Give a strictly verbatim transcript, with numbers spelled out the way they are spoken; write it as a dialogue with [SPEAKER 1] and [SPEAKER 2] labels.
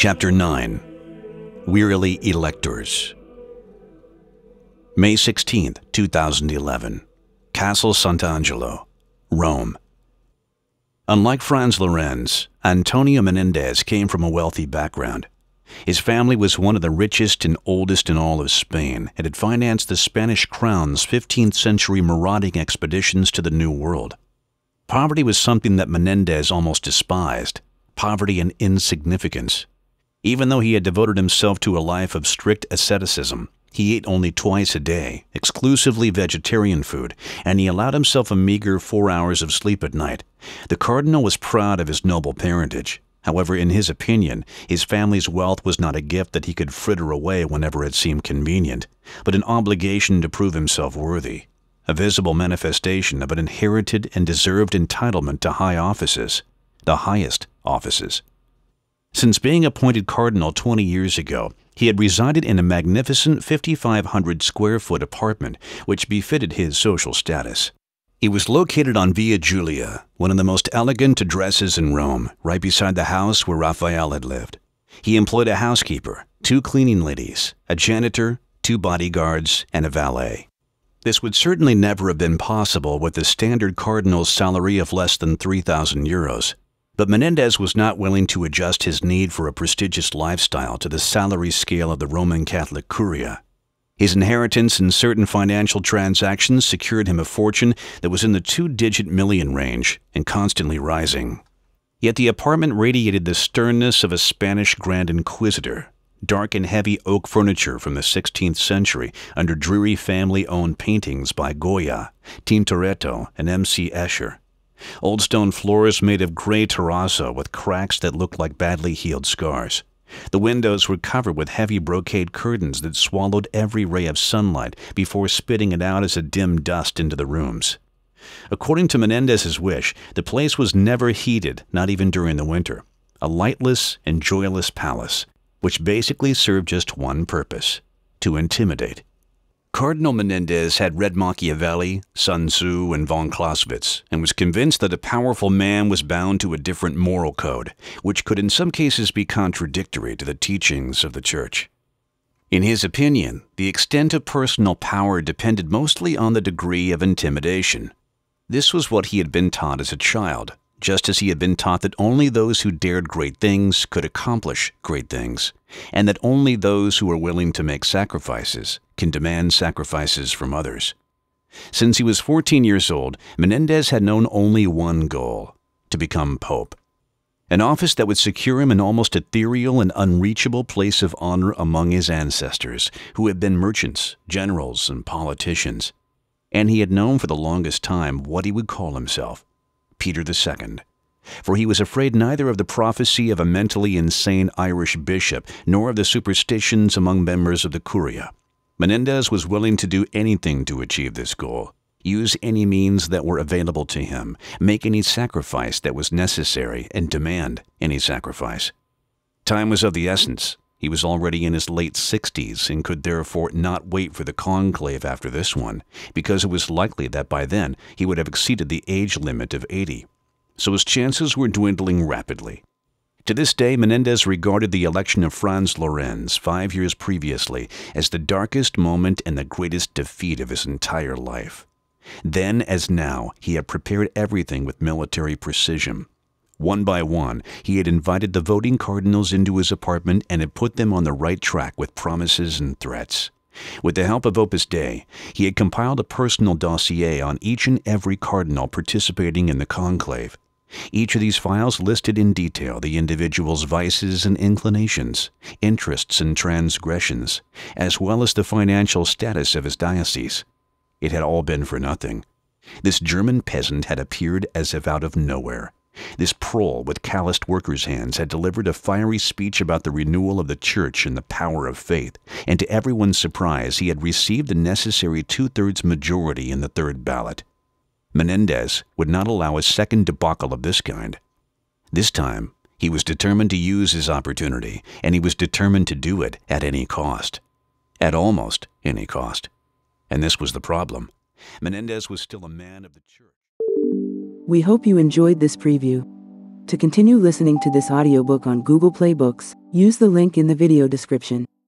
[SPEAKER 1] Chapter nine. Wearily Electors. May sixteenth, two thousand eleven. Castle Sant'Angelo, Rome. Unlike Franz Lorenz, Antonio Menendez came from a wealthy background. His family was one of the richest and oldest in all of Spain and had financed the Spanish crown's fifteenth century marauding expeditions to the New World. Poverty was something that Menendez almost despised, poverty and insignificance. Even though he had devoted himself to a life of strict asceticism, he ate only twice a day, exclusively vegetarian food, and he allowed himself a meager four hours of sleep at night. The cardinal was proud of his noble parentage. However, in his opinion, his family's wealth was not a gift that he could fritter away whenever it seemed convenient, but an obligation to prove himself worthy, a visible manifestation of an inherited and deserved entitlement to high offices, the highest offices. Since being appointed cardinal twenty years ago, he had resided in a magnificent fifty-five hundred square foot apartment which befitted his social status. It was located on Via Giulia, one of the most elegant addresses in Rome, right beside the house where Raphael had lived. He employed a housekeeper, two cleaning ladies, a janitor, two bodyguards, and a valet. This would certainly never have been possible with the standard cardinal's salary of less than three thousand euros. But Menendez was not willing to adjust his need for a prestigious lifestyle to the salary scale of the Roman Catholic Curia. His inheritance and certain financial transactions secured him a fortune that was in the two-digit million range and constantly rising. Yet the apartment radiated the sternness of a Spanish Grand Inquisitor, dark and heavy oak furniture from the sixteenth century under dreary family-owned paintings by Goya, Tintoretto, and M C Escher. Old stone floors made of gray terrazzo with cracks that looked like badly healed scars. The windows were covered with heavy brocade curtains that swallowed every ray of sunlight before spitting it out as a dim dust into the rooms. According to Menendez's wish, the place was never heated, not even during the winter. A lightless and joyless palace, which basically served just one purpose: to intimidate. Cardinal Menendez had read Machiavelli, Sun Tzu, and von Clausewitz, and was convinced that a powerful man was bound to a different moral code, which could in some cases be contradictory to the teachings of the Church. In his opinion, the extent of personal power depended mostly on the degree of intimidation. This was what he had been taught as a child, just as he had been taught that only those who dared great things could accomplish great things, and that only those who were willing to make sacrifices can demand sacrifices from others. Since he was fourteen years old, Menendez had known only one goal: to become pope. An office that would secure him an almost ethereal and unreachable place of honor among his ancestors, who had been merchants, generals, and politicians. And he had known for the longest time what he would call himself: Peter the Second. For he was afraid neither of the prophecy of a mentally insane Irish bishop nor of the superstitions among members of the Curia. Menendez was willing to do anything to achieve this goal, use any means that were available to him, make any sacrifice that was necessary, and demand any sacrifice. Time was of the essence. He was already in his late sixties and could therefore not wait for the conclave after this one, because it was likely that by then he would have exceeded the age limit of eighty. So his chances were dwindling rapidly. To this day, Menendez regarded the election of Franz Lorenz five years previously as the darkest moment and the greatest defeat of his entire life. Then, as now, he had prepared everything with military precision. One by one, he had invited the voting cardinals into his apartment and had put them on the right track with promises and threats. With the help of Opus Dei, he had compiled a personal dossier on each and every cardinal participating in the conclave. Each of these files listed in detail the individual's vices and inclinations, interests and transgressions, as well as the financial status of his diocese. It had all been for nothing. This German peasant had appeared as if out of nowhere. This prole with calloused workers' hands had delivered a fiery speech about the renewal of the Church and the power of faith, and to everyone's surprise he had received the necessary two-thirds majority in the third ballot. Menendez would not allow a second debacle of this kind. This time, he was determined to use his opportunity, and he was determined to do it at any cost. At almost any cost. And this was the problem. Menendez was still a man of the Church.
[SPEAKER 2] We hope you enjoyed this preview. To continue listening to this audiobook on Google Play Books, Use the link in the video description.